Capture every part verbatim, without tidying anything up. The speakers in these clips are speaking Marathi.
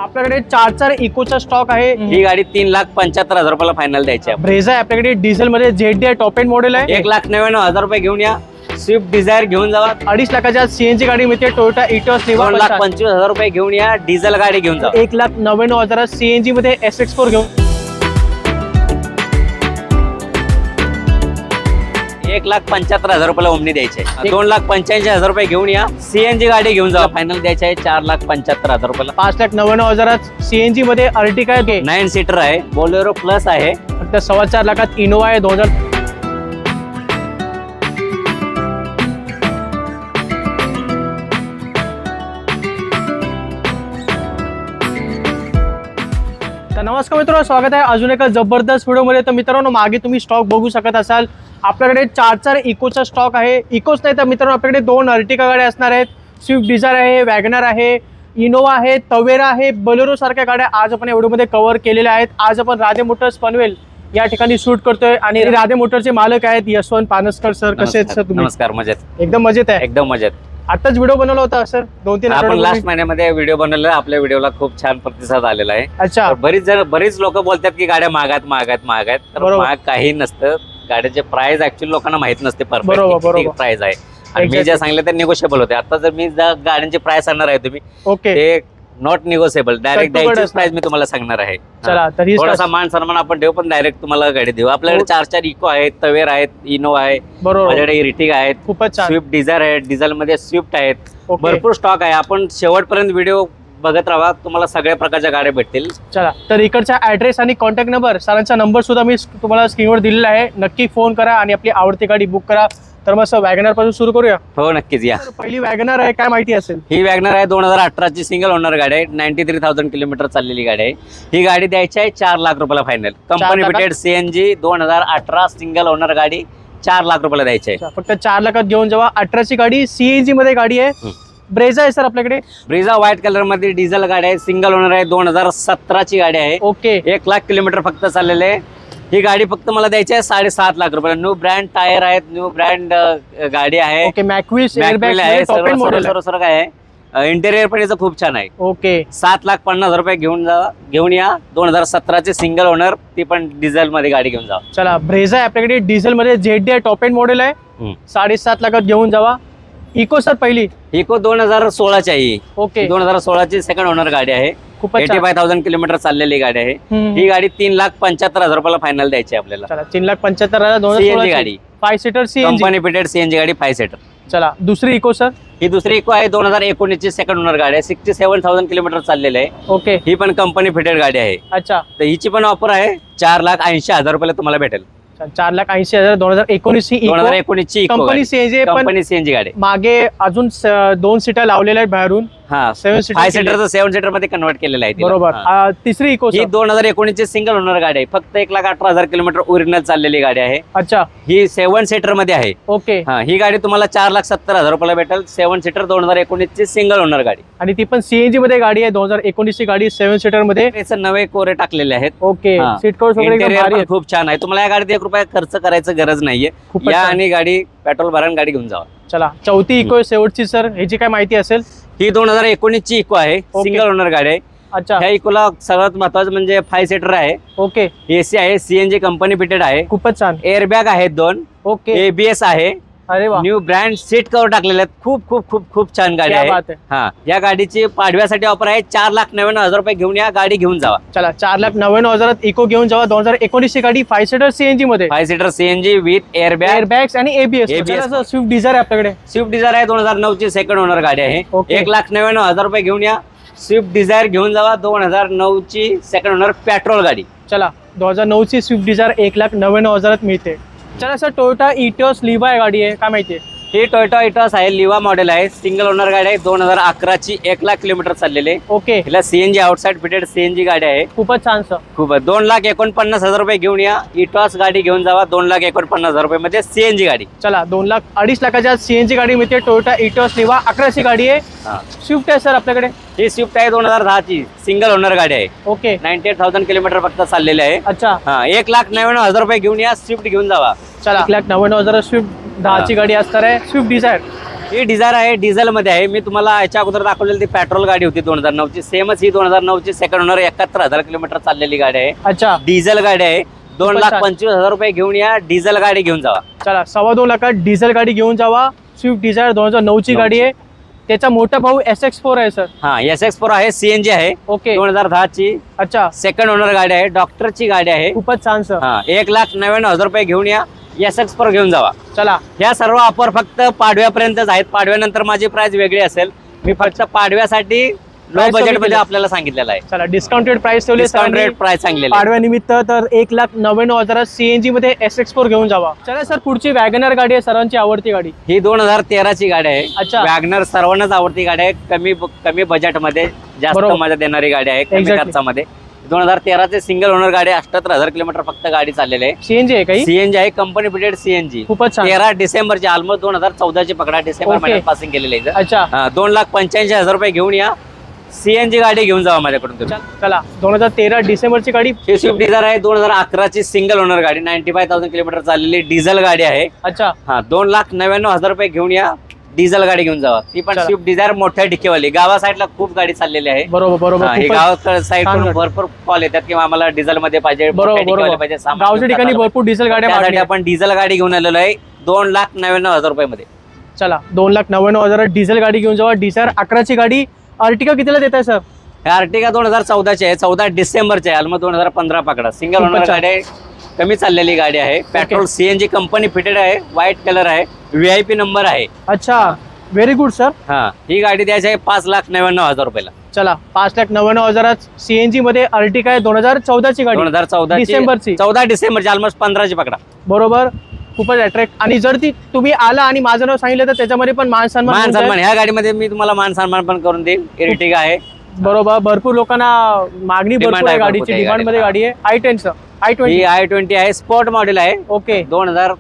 आपल्याकडे चार चार इकोचा स्टॉक आहे। ही गाडी तीन लाख पंच्याहत्तर हजार रुपयाला फायनल द्यायची आहे। ब्रेझा आहे आपल्याकडे डिझेल मध्ये, झेड डी आहे, टॉप एंड मॉडेल आहे। एक लाख नव्याण्णव हजार रुपये घेऊन या। स्विफ्ट डिझायर घेऊन जावा। अडीच लाखाच्या सीएनजी गाडी मिळते टोयोटा इटिओस लिवा। दोन लाख पंचवीस हजार रुपये घेऊन या। डिझेल गाडी घेऊन जा। एक लाख नव्याण्णव हजार सीएनजी मध्ये एस एक्स फोर घेऊन एक लाख पंच्याहत्तर हजार रुपयाला ओमनी द्यायचे। दोन लाख पंच्याऐंशी हजार रुपये घेऊन या। सीएनजी गाडी घेऊन जा। फायनल द्यायचे आहे चार लाख पंच्याहत्तर हजार रुपयाला। पाच लाख नव्याण्णव हजारात सीएनजी मध्ये अर्टिका आहे, नाईन सीटर आहे, बोलेरो प्लस आहे। फक्त सव्वा चार लाखात इनोवा आहे दोन हजार नमस्कार मित्रांनो, स्वागत आहे अजून एका जबरदस्त व्हिडिओमध्ये। तर मित्रांनो, मागे तुम्ही स्टॉक बघू शकत असाल, आपल्याकडे चार चार इकोचा स्टॉक आहे। इकोच नाही तर मित्रांनो आपल्याकडे दोन अर्टिका गाड्या असणार आहेत। स्विफ्ट डिझायर आहे, वॅगनर आहे, इनोवा आहे, तवेरा आहे, बोलेरो सारख्या गाड्या आज आपण व्हिडिओमध्ये कव्हर केलेल्या आहेत। आज आपण राधे मोटर्स पनवेल या ठिकाणी शूट करतोय आणि राधे मोटरचे मालक आहेत यशवंत पानसकर सर। कसे आहेत सर तुम्ही? नमस्कार, मजेत, एकदम मजेत आहे, एकदम मजेत। आताच व्हिडिओ बनवला होता सर, दोन तीन आपण लास्ट महिन्यामध्ये व्हिडिओ बनवला। आपल्या व्हिडिओला खूप छान प्रतिसाद आलेला आहे। अच्छा, बरीच जण बरीच लोक बोलतात की गाड्या महागात महागात महागात, तर महाग काही नसतं। गाड्याचे प्राइस ऍक्च्युअली लोकांना माहित नसते परफेक्ट प्राइस आहे। आणि मी जे सांगितलं ते निगोशिएबल होते। आता जर मी गाड्यांचे प्राइस सांगणार आहे तुम्ही, ओके, ते नॉट निगोशिएबल, डायरेक्ट द्यायची प्राइस मी तुम्हाला सांगणार आहे। चला, तर थोडासा मान सन्मान आपण देऊ, पण डायरेक्ट तुम्हाला गाडी देऊ। आपल्याकडे चार चार इको आहेत, तवेर आहेत, इनोवा आहे, माझ्याकडे इर्टिगा आहेत, खूपच छान, स्विफ्ट डिझायर आहे, डिझेल मध्ये स्विफ्ट आहेत, भरपूर स्टॉक आहे। आपण शेवटपर्यंत व्हिडिओ बघत राहा, तुम्हाला सगळ्या प्रकारच्या गाड्या भेटतील। चला, तर इकडचा ऍड्रेस आणि कॉन्टॅक्ट नंबर, सरांचा नंबर सुद्धा मी तुम्हाला स्क्रीनवर दिलेला आहे। नक्की फोन करा आणि आपली आवडती गाडी बुक करा। तर मग वॅगनर पासून सुरू करूया। हो, नक्कीच या। पहिली वॅगनर आहे, काय माहिती असेल? ही वॅगनर आहे, दोन हजार अठराची सिंगल ओनर गाडी आहे, नाईन्टी थ्री थाउजंड किलोमीटर चाललेली गाडी आहे। ही गाडी द्यायची आहे चार लाख रुपयाला फायनल। कंपनी फिटेड सीएनजी दोन हजार अठरा सिंगल ओनर गाडी चार लाख रुपयाला द्यायची आहे। फक्त चार लाखात घेऊन जेव्हा अठराची गाडी सीएनजी मध्ये गाडी आहे। ब्रेझा आहे सर आपल्याकडे, ब्रेझा व्हाईट कलर मध्ये डिझेल गाडी आहे, सिंगल ओनर आहे, दोन हजार सतराची गाडी आहे। ओके, एक लाख किलोमीटर फक्त चाललेले आहे। ही गाडी फक्त मला द्यायची आहे साडेसात लाख रुपयाला। न्यू ब्रँड टायर आहेत, न्यू ब्रँड गाडी आहे। ओके, मॅक्विस मॅक्विल आहे, सर्व सर्व काय आहे, इंटेरियर पण याचं खूप छान आहे। ओके, सात लाख पन्नास हजार रुपये घेऊन जा घेऊन या। दोन हजार सतराचे सिंगल ओनर, ती पण डिझेल मध्ये गाडी घेऊन जा। चला, ब्रेझा आहे आपल्याकडे डिझेल मध्ये, झेड डी आहे, टॉप एंड मॉडेल आहे, साडेसात लाखात घेऊन जावा। इको सर पहिली इको दोन हजार सोळाची आहे। ओके, दोन हजार सोळाची सेकंड ओनर गाडी आहे, खूपच एटी फाय थाउजंड किलोमीटर चाललेली गाडी आहे। ही गाडी तीन लाख पंच्याहत्तर हजार रुपयाला फायनल द्यायची आहे आपल्याला। चला, तीन लाख पंच्याहत्तर हजार दोन सीएनजी गाडी, five seater CNG, company fitted CNG गाडी, फाय सीटर। चला, दुसरी इको सर, ही दुसरी इको आहे, दोन हजार एकोणीस ची सेकंड ओनर गाडी आहे, सिक्स्टी सेव्हन थाउजंड किलोमीटर चाललेले आहे। ओके, ही पण कंपनी फिटेड गाडी आहे। अच्छा, तर हिची पण ऑफर आहे, चार लाख ऐंशी हजार रुपयाला तुम्हाला भेटेल। चार लाख ऐंशी हजार दोन हजार एकोणीस दोन हजार एकोणीस ची कंपनी सीएनजी, कंपनी सीएनजी गाडी। मागे अजून दोन सीटर लावलेल्या आहेत बाहेरून, हा, seven seater, five seater seven seater मध्ये कन्वर्ट केलेलं आहे। बरोबर। तिसरी इको ही दोन हजार एकोणीस ची सिंगल ओनर गाडी आहे, फक्त एक लाख अठरा हजार किलोमीटर ओरिजिनल चाललेली गाडी आहे। अच्छा, ही सेव्हन सीटर मध्ये आहे। ओके, हा, ही गाडी तुम्हाला चार लाख सत्तर हजार रुपयाला भेटेल, सेव्हन सीटर दोन हजार एकोणीस ची सिंगल ओनर गाडी, आणि ती पण सीएनजी मध्ये गाडी आहे, दोन हजार एकोणीस ची गाडी, सेव्हन सीटर मध्ये। नवे कोरे टाकलेले आहेत। ओके, सीट कव्हर्स वगैरे खूप छान आहे। तुम्हाला या गाडीत एक रुपया खर्च करायचं गरज नाहीये, या आणि गाडी पेट्रोल भरून गाडी घेऊन जावा। चला, चौथी इको शेवटची सर, ह्याची काय माहिती असेल? ही दोन हजार एकोणीस ची इको आहे, सिंगल ओनर गाडी आहे। अच्छा, ह्या इकोला सगळ्यात महत्वाचं म्हणजे फाय सीटर आहे। ओके, एसी आहे, सीएनजी कंपनी फिटेड आहे, खूपच छान, एअरबॅग आहेत दोन। ओके, एबीएस आहे, अरे वा, न्यू ब्रँड सीट कव्हर टाकलेले आहेत। खूप खूप खूप खूप छान गाडी आहे। हा, या गाडीची पाडव्यासाठी ऑफर आहे, चार लाख नव्याण्णव हजार रुपये घेऊन या, गाडी घेऊन जावा। चला, चार लाख नव्याण्णव हजारात इको घेऊन जावा, दोन हजार एकोणीस ची गाडी, फाय सीटर सीएनजी मध्ये, five seater CNG with airbag, airbags आणि एबीएस। स्विफ्ट डिझायर आहे आपल्याकडे, स्विफ्ट डिझायर आहे, दोन हजार नऊ ची सेकंड ओनर गाडी आहे। एक लाख नव्याण्णव हजार रुपये घेऊन या, स्विफ्ट डिझायर घेऊन जावा, दोन हजार नऊ ची सेकंड ओनर पेट्रोल गाडी। चला, दोन हजार नऊ ची स्विफ्ट डिझायर एक लाख नव्याण्णव हजारात मिळते। चला सर, टोयोटा इटिओस लिवा गाडी आहे, काय माहिती आहे? ही टोयोटा इटिओस आहे, लिवा मॉडेल आहे, सिंगल ओनर गाडी आहे, दोन हजार अकरा ची एक लाख किलोमीटर चाललेले। ओके, हिला सीएनजी आउटसाइड फिटेड सीएनजी गाडी आहे, खूपच छान सर। खूप दोन लाख एकोणपन्नास हजार रुपये घेऊन या, इटिओस गाडी घेऊन जावा, दोन लाख एकोणपन्नास हजार रुपये मध्ये सीएनजी गाडी। चला, दोन लाख अडीच लाखाच्या सीएनजी गाडी मिळते, टोयोटा इटिओस लिवा, अकराची गाडी आहे। स्विफ्ट आहे सर आपल्याकडे, ही स्विफ्ट आहे, दोन हजार दहा ची सिंगल ओनर गाडी आहे। Okay, ninety eight thousand kilometre फक्त चाललेले आहे। अच्छा, हा, एक लाख नव्याण्णव हजार रुपये घेऊन या, स्विफ्ट घेऊन जावा। चला, एक लाख नव्याण्णव हजार स्विफ्ट दहाची गाडी असणार आहे। स्विफ्ट डिझायर ही डिझायर आहे, डिझेल मध्ये आहे. मी तुम्हाला याच्या अगोदर दाखवलेली ती पेट्रोल गाडी होती दोन हजार नऊ ची, सेमच ही दोन हजार नऊ ची सेकंड ओनर एकाहत्तर हजार किलोमीटर चाललेली गाडी आहे. अच्छा, डिझेल गाडी आहे. दोन लाख पंचवीस हजार रुपये घेऊन या, डिझेल गाडी घेऊन जावा. चला, सव्वा दोन लाखात डिझेल गाडी घेऊन जावा. स्विफ्ट डिझायर दोन हजार नऊ ची गाडी आहे. त्याचा मोठा भाऊ एस एक्स फोर आहे सर. हा, एस एक्स फोर आहे, सीएनजी आहे. ओके, दोन हजार दहा ची. अच्छा, सेकंड ओनर गाडी आहे, डॉक्टरची गाडी आहे. खूपच छान सर. हा, एक लाख नव्याण्णव हजार रुपये घेऊन या, एस एक्स फोर घेऊन जावा. चला, या सर्व ऑफर फक्त पाडव्यापर्यंतच आहेत. पाडव्यानंतर माझी प्राइस वेगळी असेल. मी फक्त पाडव्यासाठी लो बजेट मध्ये आपल्याला सांगितलेलं आहे. चला, डिस्काउंटेड प्राइस ठेवली, डिस्काउंटेड प्राइस सांगलेली पाडव्यानिमित्त. तर एक लाख नव्याण्णव हजारात सीएनजी मध्ये एस एक्स फोर घेऊन जावा. चला सर, पुढची वॅगनर गाडी आहे, सरांची आवडती गाडी. ही दोन हजार तेरा ची गाडी आहे. अच्छा, वॅगनर सर्वांनाच आवडती गाडी आहे. कमी कमी बजेट मध्ये जास्त मजा देणारी गाडी आहे, कमी खर्चामध्ये. दोन हजार तेरा चे सिंगल ओनर गाडी, अठ्याहत्तर हजार किलोमीटर फक्त गाडी चाललेली आहे. सीएनजी आहे काही? सीएनजी आहे, कंपनी फिटेड सीएनजी. खूपच छान. तेरा डिसेंबरची, ऑलमोस्ट दोन हजार चौदा ची पकडा, डिसेंबर महिन्यात पासिंग केलेली आहे. अच्छा, दोन लाख पंच्याऐंशी हजार रुपये घेऊन या, सीएनजी गाडी घेऊन जावा माझ्याकडून तुम्ही. चला, दोन हजार तेरा डिसेंबरची गाडी. ही स्विफ्ट डिझायर आहे, दोन हजार अकरा ची सिंगल ओनर गाडी, नाईन्टी फाय थाउजंड किलोमीटर चाललेली डिझेल गाडी आहे. अच्छा, हा, दोन लाख नव्याण्णव हजार रुपये घेऊन या, डिझेल गाडी घेऊन जावा. ती पण स्विफ्ट डिझायर मोठ्या डिकेवाली. गावा साईडला खूप गाडी चाललेली आहे. बरोबर बरोबर. गाव साईड भरपूर कॉल येतात किंवा आम्हाला डिझेल मध्ये पाहिजे, पाहिजे. गावच्या ठिकाणी भरपूर डिझेल गाड्या, आपण डिझेल गाडी घेऊन आलेलो आहे दोन लाख नव्याण्णव हजार रुपये मध्ये. चला, दोन लाख नव्याण्णव हजारात डिझेल गाडी घेऊन जावा. डिझायर अकराची गाडी. अर्टिका कितीला देत आहे सर? अर्टिका दोन हजार चौदाची आहे, चौदा डिसेंबरची आहे, ऑलमोस्ट दोन हजार पंधरा पकडा. सिंगल ओनर गाडी आहे, कमी चाललेली गाडी आहे. पेट्रोल सीएनजी कंपनी फिटेड आहे, व्हाईट कलर आहे, व्हीआयपी नंबर आहे. अच्छा, व्हेरी गुड सर. हा, ही गाडी द्यायची आहे पाच लाख नव्याण्णव हजार रुपयाला. चला, पाच लाख नव्याण्णव हजारात सीएनजी मध्ये अर्टिका आहे, दोन हजार चौदाची गाडी. दोन हजार चौदा डिसेंबरची, चौदा डिसेंबरची, ऑलमोस्ट पंधराची पकडा. बरोबर, खूपच अट्रॅक्ट. आणि जर ती तुम्ही आला आणि माझं नाव सांगितलं तर त्याच्यामध्ये पण मान सन्मान. मान सन्मान ह्या गाडीमध्ये मी तुम्हाला मान सन्मान पण करून देईन. एर्टिगा आहे. बरोबर, भरपूर लोकांना मागणी भरपूर आहे गाडीची, डिमांड मध्ये गाडी आहे. I ten sir, i twenty i twenty आहे, स्पोर्ट मॉडेल आहे. ओके, दोन हजार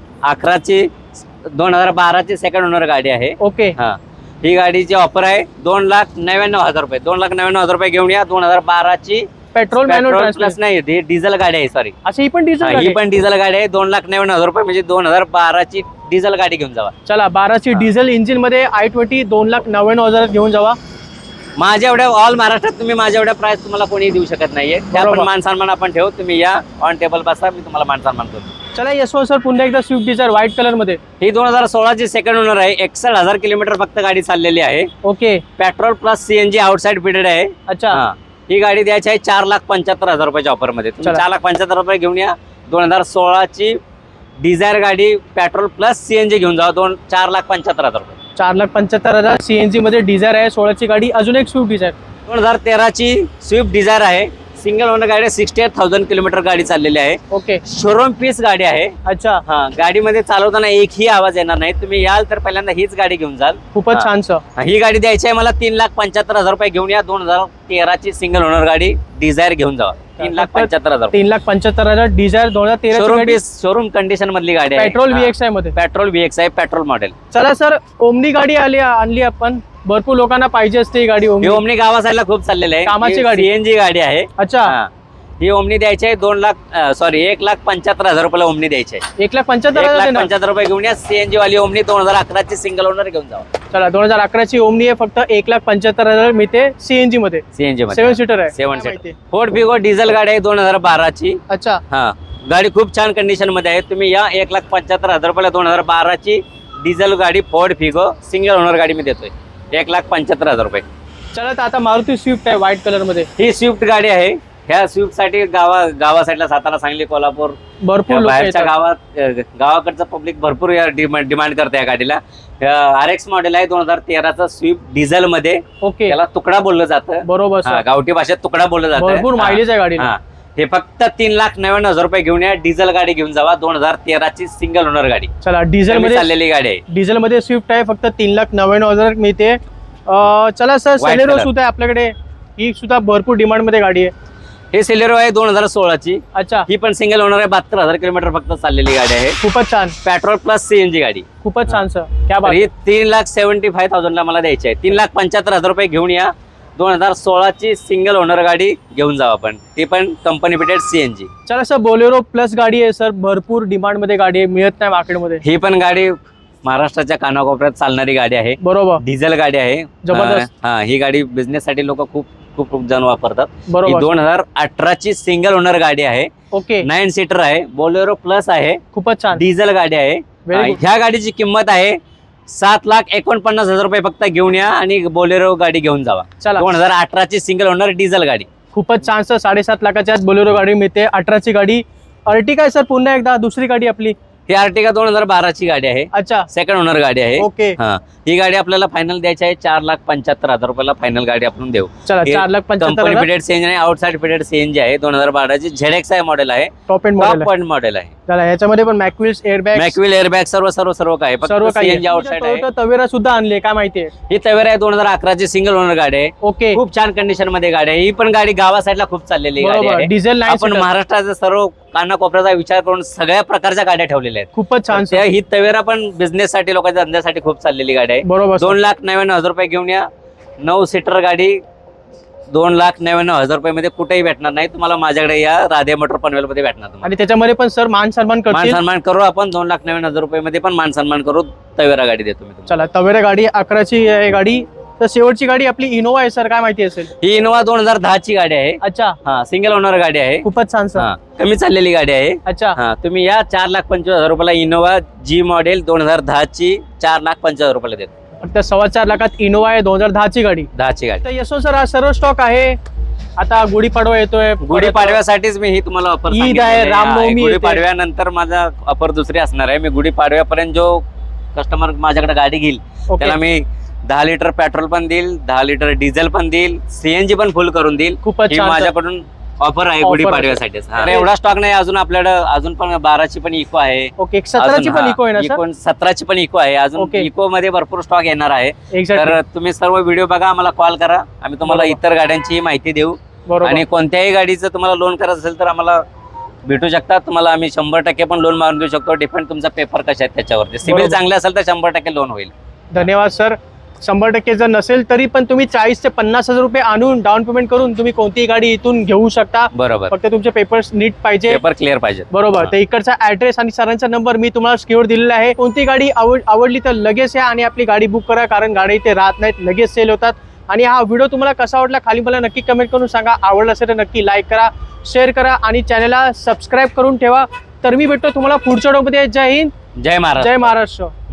अकराची दोन हजार बाराची सेकंड ओनर गाडी आहे. ओके, हा, ही गाडीची ऑफर आहे दोन लाख नव्याण्णव हजार रुपये. दोन लाख नव्याण्णव हजार रुपये घेऊन या. दोन हजार बाराची पेट्रोल मॅन्युअल प्लस नाही, ही डिझेल गाडी आहे. सॉरी, अशी ही पण डिझेल, ही पण डिझेल गाडी आहे. दोन लाख नव्याण्णव हजार रुपये म्हणजे दोन हजार बाराची डिझेल गाडी घेऊन जावा. चला, बाराची डिझेल इंजिन मध्ये आय ट्वेंटी दोन लाख नव्याण्णव हजारात घेऊन जावा. माझ्या एवढ्या ऑल महाराष्ट्रात तुम्ही माझ्या एवढ्या प्राइस तुम्हाला कोणी देऊ शकत नाहीये. त्या पण मान सन्मान आपण ठेवू. तुम्ही या, ऑन टेबल बसा, मी तुम्हाला मान सन्मान करतो. चला, यशवंत सर, पुन्हा एकदा स्विफ्ट डिझायर व्हाईट कलर मध्ये. ही दोन हजार सोळाची सेकंड ओनर आहे, एकसष्ट हजार किलोमीटर फक्त गाडी चाललेली आहे. Okay, petrol plus CNG outside fitted आहे. अच्छा, ही गाडी द्यायची आहे चार लाख पंच्याहत्तर हजार रुपयाच्या ऑफर मध्ये. तुम्ही चार लाख पंच्याहत्तर रुपये घेऊन या. दोन हजार सोळाची डिझायर गाडी, पेट्रोल प्लस सीएनजी घेऊन जावा. दोन चार लाख पंच्याहत्तर हजार रुपये. चार लाख पंच्याहत्तर हजार सीएनजी मध्ये डिझायर आहे, सोळाची गाडी. अजून एक स्विफ्ट डिझायर दोन हजार तेराची स्विफ्ट डिझायर आहे, सिंगल ओनर गाडी, सिक्स्टी एट थाउजंड किलोमीटर गाडी चाललेली आहे. ओके, शोरूम पीस गाडी आहे. अच्छा, हा, गाडीमध्ये चालवताना एकही आवाज येणार नाही. तुम्ही याल तर पहिल्यांदा हीच गाडी घेऊन जाल. खूपच छान सर. ही गाडी द्यायची आहे मला तीन लाख पंच्याहत्तर हजार रुपये घेऊन या. दोन हजार तेराची सिंगल ओनर गाडी डिझायर घेऊन जावा. तीन लाख पंच्याहत्तर हजार तीन लाख पंच्याहत्तर हजार डिझायर दोन हजार तेरा. शोरूम पीस, शोरूम कंडिशन मधली गाडी आहे. पेट्रोल व्हीएक्स आहे मध्ये. पेट्रोल व्हीएक्स आहे, पेट्रोल मॉडेल. चला सर, ओमनी गाडी आली आणली आपण. भरपूर लोकांना पाहिजे असते ही गाडी. ओमनी ओमनी गावासाईडला खूप चाललेली आहे, कामाची गाडी, सीएनजी गाडी आहे. अच्छा, ही ओमनी द्यायची आहे दोन लाख सॉरी एक लाख पंच्याहत्तर हजार रुपयाला ओमनी द्यायची आहे. एक लाख पंच्याहत्तर हजार पंच्याहत्तर रुपये घेऊन या. सीएनजी वाली ओमनी दोन हजार अकराची सिंगल ओनर घेऊन जावा. चला, दोन हजार अकराची ओमनी आहे, फक्त एक लाख पंच्याहत्तर हजार मिळते सीएनजी मध्ये. सीएनजी मध्ये सेवन सीटर आहे. Seven seater Ford Figo diesel गाडी आहे, दोन हजार बाराची. अच्छा, हा, गाडी खूप छान कंडिशन मध्ये आहे. तुम्ही या, एक लाख पंच्याहत्तर हजार रुपयाला दोन हजार बाराची डिझेल गाडी फोर्ड फिगो सिंगल ओनर गाडी मी देतोय, एक लाख पंच्याहत्तर हजार रुपये. चला, तर आता मारुती स्विफ्ट आहे व्हाईट कलर मध्ये. ही स्विफ्ट गाडी आहे. ह्या स्विफ्ट साठी गावा गावा साईडला सातारा, सांगली, कोल्हापूर भरपूर बाहेरच्या गावात गावाकडचं पब्लिक भरपूर डिमांड डिमांड करते या गाडीला. आर एक्स मॉडेल आहे, दोन हजार तेराचा स्विफ्ट डिझेल मध्ये. ओके, त्याला तुकडा बोललं जातं. बरोबर, गावठी भाषेत तुकडा बोललं जातं. भरपूर मायलेज आहे गाडीला. हे फक्त तीन लाख नव्याण्णव हजार रुपये घेऊन या. डिझेल गाडी घेऊन जावा. दोन हजार तेराची सिंगल ओनर गाडी. चला, डिझेल मध्ये चाललेली गाडी आहे. डिझेल मध्ये स्विफ्ट आहे, फक्त तीन लाख नव्याण्णव हजार मिळते. चला सर, सेलेरो सुद्धा आहे आपल्याकडे. ही सुद्धा भरपूर डिमांड मध्ये गाडी आहे. हे सेलेरो आहे, दोन हजार सोळाची. अच्छा, ही पण सिंगल ओनर आहे, बहात्तर हजार किलोमीटर फक्त चाललेली गाडी आहे. खूपच छान. पेट्रोल प्लस सीएनजी गाडी. खूपच छान सर. क्या बात. ही तीन लाख सेव्हन्टी फाय थाउजंड ला मला द्यायची आहे. तीन लाख पंच्याहत्तर हजार रुपये घेऊन या. दोन हजार सोळाची सिंगल ओनर गाडी घेऊन जावा आपण, ती पण कंपनी फिटेड सीएनजी. चला सर, बोलेरो प्लस गाडी आहे सर, भरपूर डिमांड मध्ये गाडी आहे, मिळत नाही मार्केटमध्ये. ही पण गाडी महाराष्ट्राच्या कानाकोपऱ्यात चालणारी गाडी आहे, बरोबर, डिझेल गाडी आहे. जबरदस्त. अं, हा ही गाडी बिझनेस साठी लोक खूप खूप खूप जण वापरतात. ही बरोबर. दोन हजार अठराची सिंगल ओनर गाडी आहे, ओके, नाईन सीटर आहे, बोलेरो प्लस आहे, खूपच छान. डिझेल गाडी आहे. Very good. ह्या गाडीची किंमत आहे सात लाख एकोणपन्नास हजार रुपये. फक्त घेऊन या आणि बोलेरो गाडी घेऊन जावा. चला, दोन हजार अठराची सिंगल ओनर डिझेल गाडी. खूपच छान सर. साडेसात लाखाच्या आत बोलेरो गाडी मिळते. अठराची गाडी. अर्टिगा आहे सर, पुन्हा एकदा दुसरी गाडी आपली. ही आर्टिगा दोन हजार बाराची गाडी आहे, अच्छा, सेकंड ओनर गाडी आहे. ओके, हा ही गाडी आपल्याला फायनल द्यायची आहे चार लाख पंच्याहत्तर हजार रुपयाला. फायनल गाडी आपण देऊ. चला, हे चार लाख पंच्याहत्तर कंपनी हजार फिटेड सीएनजी आणि आउटसाइड फिटेड सीएनजी आहे. दोन हजार बाराची झेडएक्स आहे मॉडेल आहे, top end model. Top model आहे. चला, याच्यामध्ये पण मॅकविल्स, एअरबॅग, मॅकविल एअरबॅग सर्व सर्व सर्व काय सर्व काही सीएनजी आउटसाइड आहे. टोयोटा तवेरा सुद्धा आणले, काय माहितीये. ही तवेरा आहे दोन हजार अकराची सिंगल ओनर गाडी आहे. ओके, खूप छान कंडिशन मध्ये गाडी आहे. ही पण गाडी गावा साईडला खूप चाललेली गाडी बरोबर. आहे. डिझेल नाही, आपण महाराष्ट्राचा सर्व कानाकोपऱ्याचा विचार करून सगळ्या प्रकारच्या गाड्या ठेवलेल्या आहेत. खूपच छान त्या सर. ही तवेरा पण बिझनेस साठी लोकांच्या धंद्यासाठी खूप चाललेली गाडी आहे. बरोबर सर. दोन लाख नव्याण्णव हजार रुपये घेऊन या. नऊ सीटर गाडी दोन लाख नव्याण्णव हजार रुपये मध्ये कुठेही भेटणार नाही तुम्हाला. माझ्याकडे या राधे मोटर पनवेल मध्ये भेटणार तुम्हाला. आणि त्याच्यामध्ये पण सर मान सन्मान मान करतील. सन्मान करू आपण. दोन लाख नव्याण्णव हजार रुपये मध्ये पण मान सन्मान करू. तवेरा गाडी देतो मी तुम्हाला. चला, तवेरा गाडी अकराची आहे गाडी. तर शेवटची गाडी आपली इनोवा आहे सर, काय माहिती असेल. ही इनोवा दोन हजार दहा ची गाडी आहे. अच्छा, हा सिंगल ओनर गाडी आहे. खूपच छान सर. हा कमी चाललेली गाडी आहे. अच्छा, हा तुम्ही या चार लाख पंचवीस हजार रुपयाला इनोवा जी मॉडेल दोन हजार दहा ची चार लाख पंचवीस हजार रुपयाला देतो. फक्त सव्वा चार लाखात इनोवा आहे, दोन हजार दहा ची गाडी. दहा ची गाडी. तर यशो सर, हा सर्व स्टॉक आहे. आता गुढीपाडवा येतोय, गुढीपाडव्यासाठीच मी ही तुम्हाला ऑफर ईद आहे, रामनवमी येते. गुढीपाडव्यानंतर माझा ऑफर दुसरी असणार आहे. मी गुढीपाडव्यापर्यंत जो कस्टमर माझ्याकडे गाडी घेईल ओके. त्याला मी दहा लिटर पेट्रोल पण देईल, दहा लिटर डिझेल पण देईल, सीएनजी पण फुल करून देईल. खूपच ही छान सर. माझ्याकडून ऑफर आहे Offer गुढीपाडव्यासाठी. आहे. एवढा स्टॉक नाही अजून आपल्याकडे. अजून पण बाराची पण इको आहे, ओके, सतराची पण इको आहे ना सर. सतराची पण इको आहे. अजून ओके. इको मध्ये भरपूर स्टॉक येणार आहे. एक्झॅक्टली, तर तुम्ही सर्व व्हिडिओ बघा, आम्हाला कॉल करा, आम्ही तुम्हाला बरोबर. इतर गाड्यांची माहिती देऊ. बरोबर. आणि कोणत्याही गाडीचं तुम्हाला लोन करायचं असेल तर आम्हाला भेटू शकता. तुम्हाला आम्ही शंभर टक्के पण लोन मारून देऊ शकतो. डिपेंड तुमचा पेपर कशा आहेत त्याच्यावरती. सिबिल बरोबर. चांगले असेल तर शंभर टक्के लोन होईल. धन्यवाद सर. शंभर टक्के जर नसेल तरी पण तुम्ही चाळीस ते पन्नास हजार रुपये आणून डाऊन पेमेंट करून तुम्ही कोणतीही गाडी इथून घेऊ शकता. बरोबर, फक्त तुमचे पेपर्स नीट पाहिजे. पेपर क्लिअर पाहिजे. बरोबर. तर इकडचा ऍड्रेस आणि सरांचा नंबर मी तुम्हाला स्क्रीनवर दिलेला आहे. कोणती गाडी आवड आवडली तर लगेच या आणि आपली गाडी बुक करा, कारण गाडी इथे राहत नाहीत, लगेच सेल होतात. आणि हा व्हिडिओ तुम्हाला कसा वाटला खाली मला नक्की कमेंट करून सांगा. आवडला असेल तर नक्की लाईक करा, शेअर करा आणि चॅनलला सबस्क्राईब करून ठेवा. तर मी भेटतो तुम्हाला पुढच्या व्हिडिओमध्ये. जय हिंद, जय महाराज. जय महाराष्ट्र.